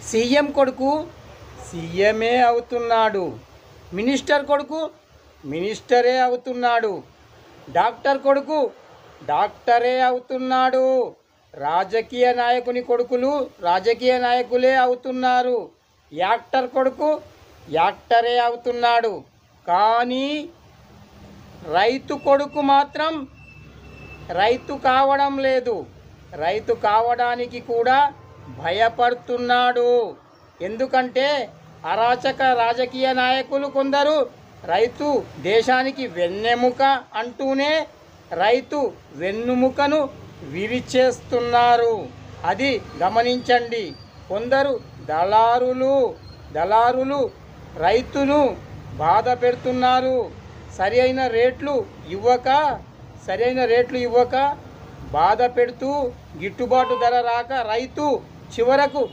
CM కొడుకు సీఎమే అవుతున్నాడు, minister కొడుకు మినిస్టరే అవుతున్నాడు, డాక్టర్ కొడుకు డాక్టరే అవుతున్నాడు, రాజకీయ నాయకుని కొడుకులు రాజకీయ నాయకులే అవుతున్నారు, యాక్టర్ కొడుకు యాక్టరే అవుతున్నాడు. కానీ రైతు కొడుకు మాత్రం రైతు కావడం లేదు. రైతు కావడానికి కూడా భయపడుతున్నాడు. ఎందుకంటే అరాచక రాజకీయ నాయకులు కొందరు రైతు దేశానికి వెన్నెముక అంటూనే రైతు వెన్నుముకను విరిచేస్తున్నారు. అది గమనించండి. కొందరు దళారులు రైతును బాధ పెడుతున్నారు. సరైన రేట్లు ఇవ్వక బాధ పెడుతూ గిట్టుబాటు ధర రాక రైతు చివరకు